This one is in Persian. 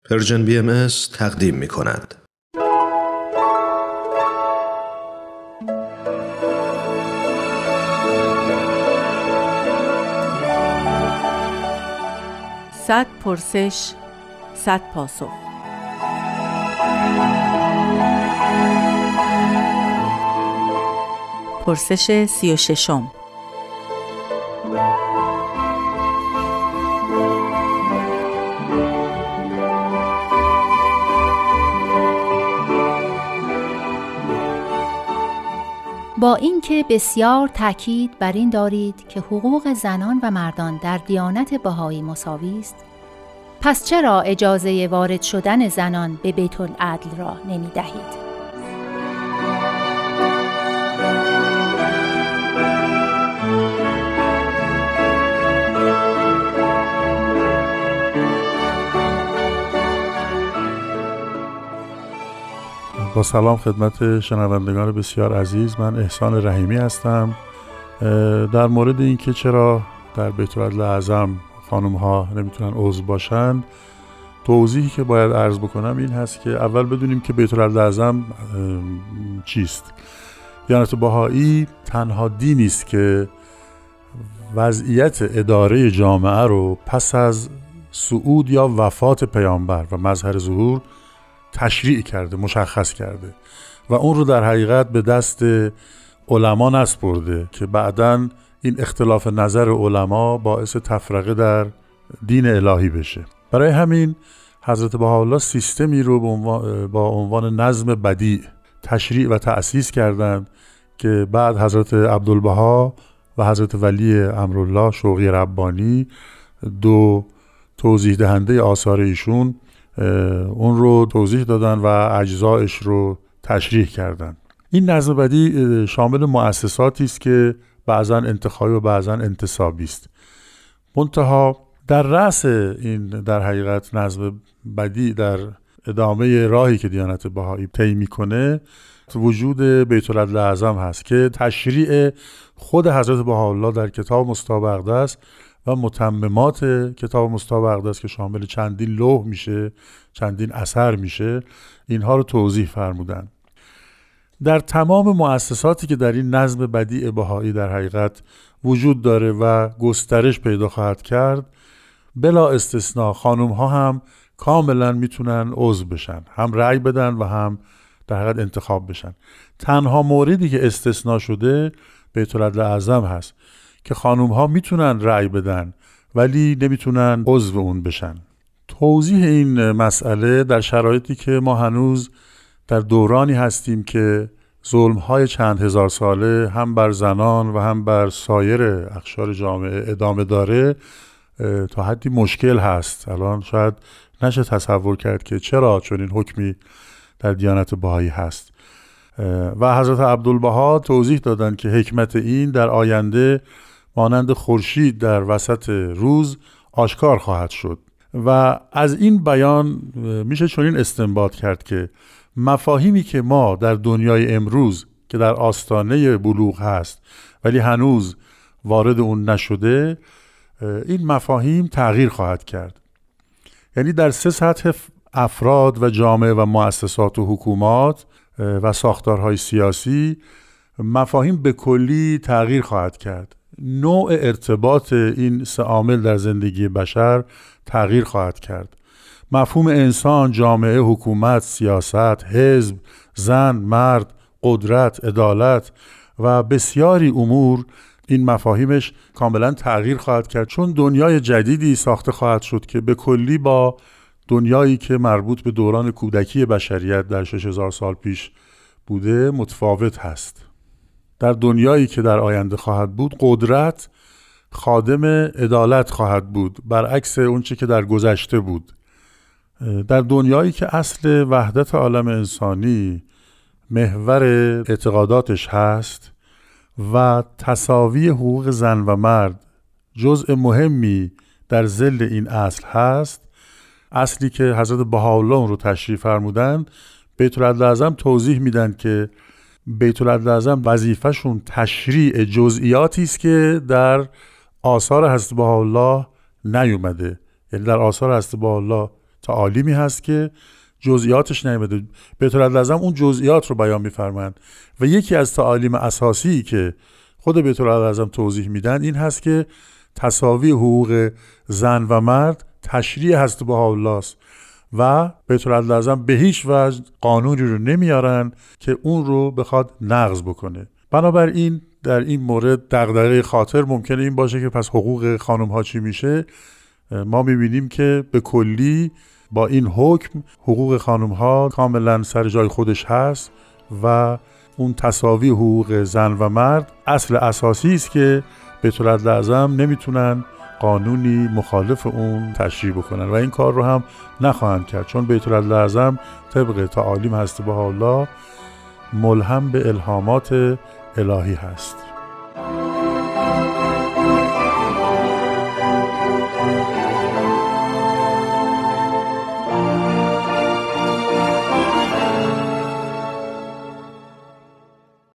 پرژن BMS تقدیم می کند. صد پرسش، صد پاسخ. پرسش 36. با اینکه بسیار تاکید بر این دارید که حقوق زنان و مردان در دیانت بهایی مساوی است، پس چرا اجازه وارد شدن زنان به بیت العدل را نمی دهید؟ با سلام خدمت شنوندگان بسیار عزیز، من احسان رحیمی هستم. در مورد اینکه چرا در بیت العدل اعظم خانم ها نمیتونن عضو باشند، توضیحی که باید عرض بکنم این هست که اول بدونیم که بیت العدل اعظم چیست. دیانت بهایی تنها دینی است که وضعیت اداره جامعه رو پس از صعود یا وفات پیامبر و مظهر ظهور تشریع کرده، مشخص کرده و اون رو در حقیقت به دست علما نسپرده که بعداً این اختلاف نظر علما باعث تفرقه در دین الهی بشه. برای همین حضرت بهاءالله سیستمی رو با عنوان نظم بدیع تشریع و تأسیس کردند که بعد حضرت عبدالبها و حضرت ولی امرالله شوقی ربانی، دو توضیح دهنده آثار ایشون، اون رو توضیح دادن و اجزایش رو تشریح کردن. این نظم بدیع شامل مؤسساتی است که بعضا انتخابی و بعضا انتصابی است. منتها در رأس این در حقیقت نظم بدیع در ادامه راهی که دیانت بهایی طی میکنه وجود بیت العدل اعظم هست که تشریع خود حضرت بهاءالله در کتاب مصطفی اقدس و متممات کتاب مصطفی اقدس که شامل چندین لوح میشه، چندین اثر میشه، اینها رو توضیح فرمودن. در تمام مؤسساتی که در این نظم بدیع بهایی در حقیقت وجود داره و گسترش پیدا خواهد کرد، بلا استثناء خانم ها هم کاملا میتونن عضو بشن، هم رأی بدن و هم در حقیقت انتخاب بشن. تنها موردی که استثناء شده بیت العدل اعظم هست که خانم ها میتونن رأی بدن ولی نمیتونن عضو اون بشن. توضیح این مسئله در شرایطی که ما هنوز در دورانی هستیم که ظلم‌های چند هزار ساله هم بر زنان و هم بر سایر اقشار جامعه ادامه داره، تا حدی مشکل هست. الان شاید نشه تصور کرد که چرا چنین حکمی در دیانت بهایی هست و حضرت عبدالبها توضیح دادن که حکمت این در آینده مانند خورشید در وسط روز آشکار خواهد شد و از این بیان میشه چنین استنباط کرد که مفاهیمی که ما در دنیای امروز که در آستانه بلوغ هست ولی هنوز وارد اون نشده، این مفاهیم تغییر خواهد کرد. یعنی در 3 سطح افراد و جامعه و مؤسسات و حکومات و ساختارهای سیاسی مفاهیم به کلی تغییر خواهد کرد. نوع ارتباط این 3 عامل در زندگی بشر تغییر خواهد کرد. مفهوم انسان، جامعه، حکومت، سیاست، حزب، زن، مرد، قدرت، عدالت و بسیاری امور، این مفاهیمش کاملا تغییر خواهد کرد، چون دنیای جدیدی ساخته خواهد شد که به کلی با دنیایی که مربوط به دوران کودکی بشریت در 6000 سال پیش بوده متفاوت هست. در دنیایی که در آینده خواهد بود، قدرت خادم عدالت خواهد بود، برعکس اون چه که در گذشته بود. در دنیایی که اصل وحدت عالم انسانی محور اعتقاداتش هست و تساوی حقوق زن و مرد جزء مهمی در ظل این اصل هست، اصلی که حضرت بهاءالله رو تشریح فرمودن، بیت العدل اعظم توضیح میدن که بیت العدل اعظم وظیفه‌شون تشریع جزئیاتی است که در آثار حضرت بهاءالله نیومده. یعنی در آثار حضرت بهاءالله تعالیمی هست که جزئیاتش نیامده. بیت‌العدل اون جزئیات رو بیان می‌فرمایند و یکی از تعالیم اساسی که خود بیت‌العدل توضیح میدن این هست که تساوی حقوق زن و مرد تشریع هست بهاءالله است و بیت‌العدل به هیچ وجه قانونی رو نمیارن که اون رو بخواد نقض بکنه. بنابراین در این مورد دغدغه خاطر ممکنه این باشه که پس حقوق خانم ها چی میشه. ما میبینیم که به کلی با این حکم حقوق خانم ها کاملا سر جای خودش هست و اون تساوی حقوق زن و مرد اصل اساسی است که بیت‌العدل نمیتونن قانونی مخالف اون تشریع بکنن و این کار رو هم نخواهند کرد، چون بیت‌العدل طبق تعالیم هست بهاءالله ملهم به الهامات الهی هست.